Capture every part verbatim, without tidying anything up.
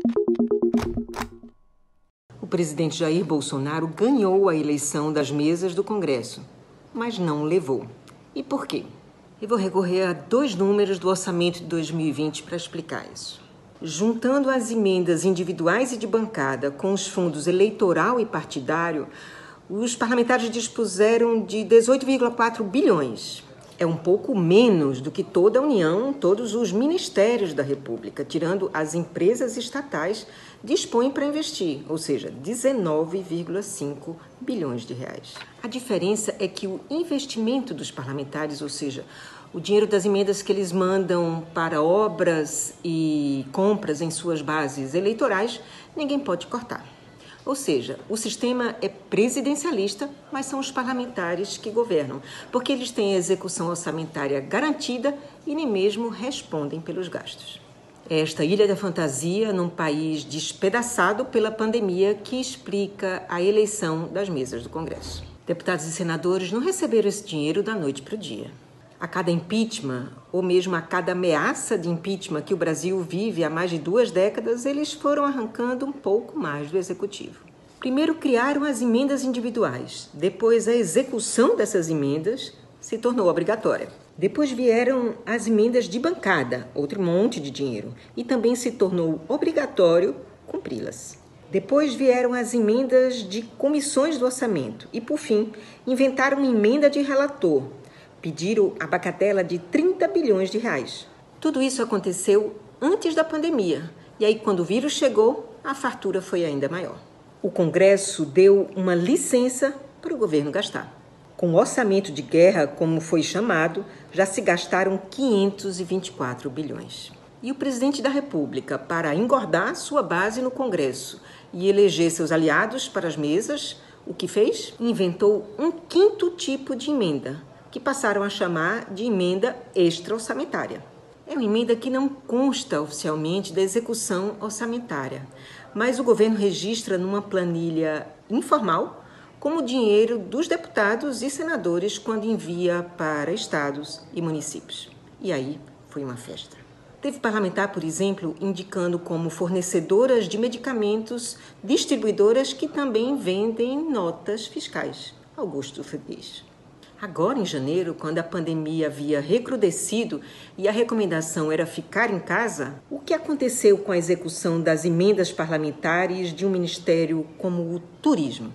O presidente Jair Bolsonaro ganhou a eleição das mesas do Congresso, mas não levou. E por quê? Eu vou recorrer a dois números do orçamento de dois mil e vinte para explicar isso. Juntando as emendas individuais e de bancada com os fundos eleitoral e partidário, os parlamentares dispuseram de dezoito vírgula quatro bilhões. É um pouco menos do que toda a União, todos os ministérios da República, tirando as empresas estatais, dispõem para investir, ou seja, dezenove vírgula cinco bilhões de reais. A diferença é que o investimento dos parlamentares, ou seja, o dinheiro das emendas que eles mandam para obras e compras em suas bases eleitorais, ninguém pode cortar. Ou seja, o sistema é presidencialista, mas são os parlamentares que governam, porque eles têm a execução orçamentária garantida e nem mesmo respondem pelos gastos. É esta ilha da fantasia, num país despedaçado pela pandemia, que explica a eleição das mesas do Congresso. Deputados e senadores não receberam esse dinheiro da noite para o dia. A cada impeachment, ou mesmo a cada ameaça de impeachment que o Brasil vive há mais de duas décadas, eles foram arrancando um pouco mais do executivo. Primeiro criaram as emendas individuais, depois a execução dessas emendas se tornou obrigatória. Depois vieram as emendas de bancada, outro monte de dinheiro, e também se tornou obrigatório cumpri-las. Depois vieram as emendas de comissões do orçamento e, por fim, inventaram uma emenda de relator. Pediram a bagatela de trinta bilhões de reais. Tudo isso aconteceu antes da pandemia. E aí, quando o vírus chegou, a fartura foi ainda maior. O Congresso deu uma licença para o governo gastar. Com o orçamento de guerra, como foi chamado, já se gastaram quinhentos e vinte e quatro bilhões. E o presidente da República, para engordar sua base no Congresso e eleger seus aliados para as mesas, o que fez? Inventou um quinto tipo de emenda, que passaram a chamar de emenda extra-orçamentária. É uma emenda que não consta oficialmente da execução orçamentária, mas o governo registra numa planilha informal como dinheiro dos deputados e senadores quando envia para estados e municípios. E aí foi uma festa. Teve parlamentar, por exemplo, indicando como fornecedoras de medicamentos distribuidoras que também vendem notas fiscais, ao gosto do freguês. Agora, em janeiro, quando a pandemia havia recrudescido e a recomendação era ficar em casa, o que aconteceu com a execução das emendas parlamentares de um ministério como o turismo?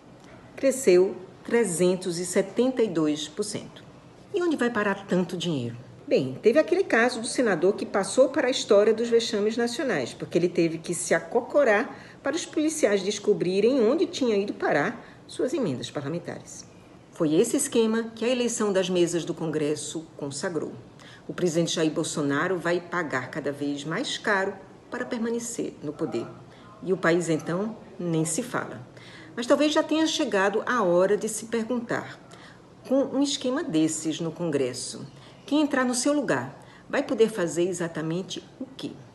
Cresceu trezentos e setenta e dois por cento. E onde vai parar tanto dinheiro? Bem, teve aquele caso do senador que passou para a história dos vexames nacionais, porque ele teve que se acocorar para os policiais descobrirem onde tinha ido parar suas emendas parlamentares. Foi esse esquema que a eleição das mesas do Congresso consagrou. O presidente Jair Bolsonaro vai pagar cada vez mais caro para permanecer no poder. E o país, então, nem se fala. Mas talvez já tenha chegado a hora de se perguntar, com um esquema desses no Congresso, quem entrar no seu lugar vai poder fazer exatamente o quê?